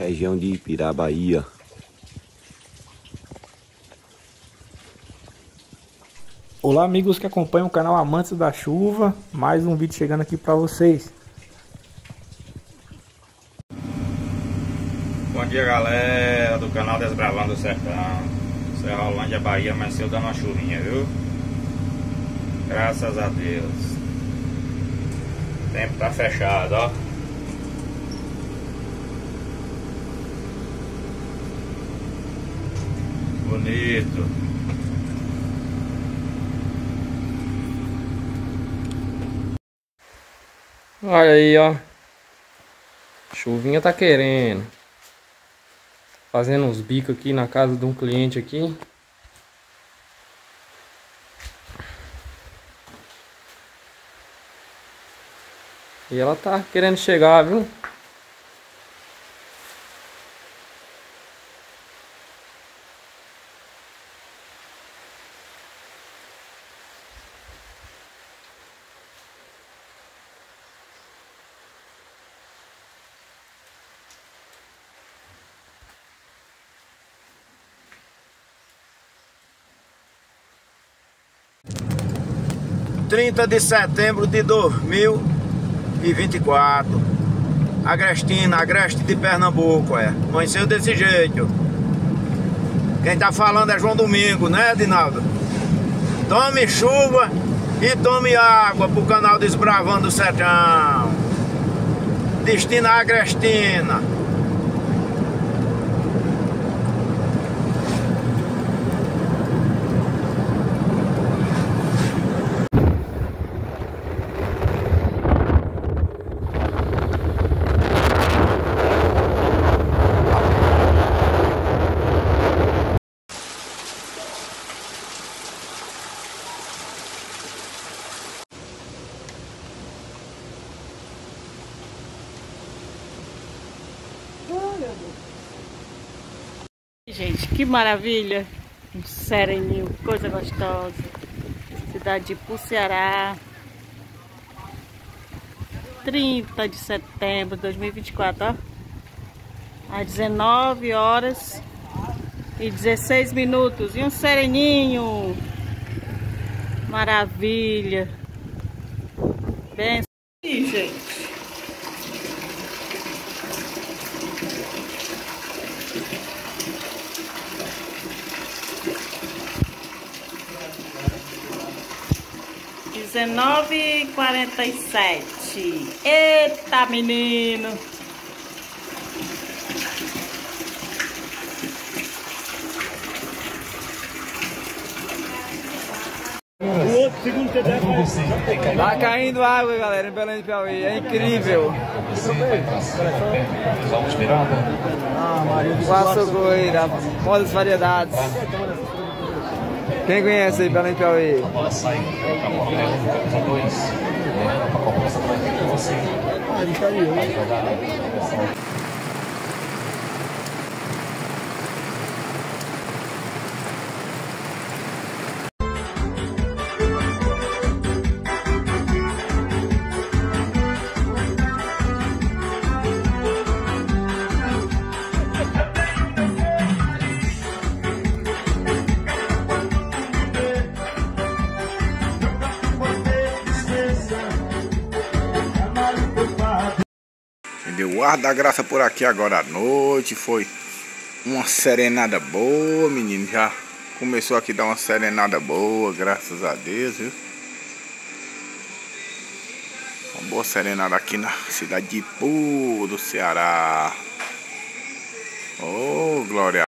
região de Ipirá, Bahia. Olá amigos que acompanham o canal Amantes da Chuva, mais um vídeo chegando aqui para vocês. Bom dia galera do canal Desbravando o Sertão, Serrolândia, Bahia, amanheceu dando uma chuvinha, viu? Graças a Deus. O tempo tá fechado, ó. Bonito. Olha aí, ó. Chuvinha tá querendo. Fazendo uns bicos aqui na casa de um cliente aqui. E ela tá querendo chegar, viu? (30 de setembro de 2024). Agrestina, Agreste de Pernambuco, amanheceu desse jeito. Quem tá falando é João Domingo, né, Edinaldo? Tome chuva e tome água pro canal Desbravando o Sertão. Destino Agrestina. Gente, que maravilha! Um sereninho, coisa gostosa. Cidade de Ipu, Ceará. 30 de setembro de 2024, ó. Às 19 horas e 16 minutos. E um sereninho. Maravilha. Bem, gente. (19h47). Eita, menino! Tá caindo água, galera, em Belém do Piauí. É incrível. Vassogoira, modas variedades. Quem conhece aí Belém do Piauí? Deu ar da graça por aqui agora à noite. Foi uma serenada boa, menino. Já começou aqui a dar uma serenada boa, graças a Deus, viu? Uma boa serenada aqui na cidade de Ipu, do Ceará. Oh, glória!